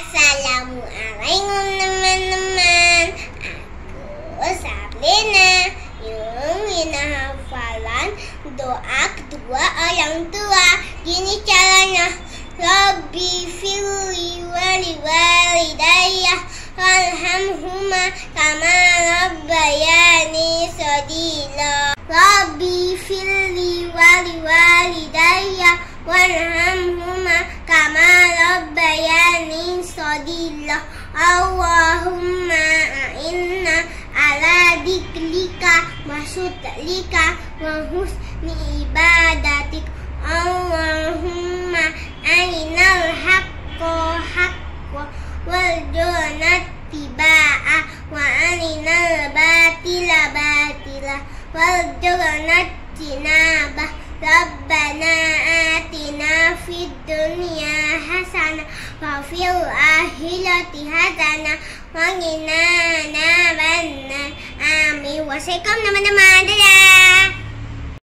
Assalamualaikum teman-teman. Aku Sabrina. Yuk kita hafalan doa kedua orang tua. Gini caranya. Rabbi firli wali walidayya warhamhuma kama rabbayani shaghira. Rabbi firli wali walidayya warhamhuma kama rabbayani shaghira. Allahumma a'inna ala dzikrika wa syukrika wa husni ibadatik. Allahumma arinal haqqa haqqa warzuqna ittiba'ah wa arinal batila batila warzuqna ijtinabah. Rabbana atina fid dunya hasanah wa fil akhirati hasanah wa qina adzabannar. Amin. Wassalamualaikum teman-teman. Dadah.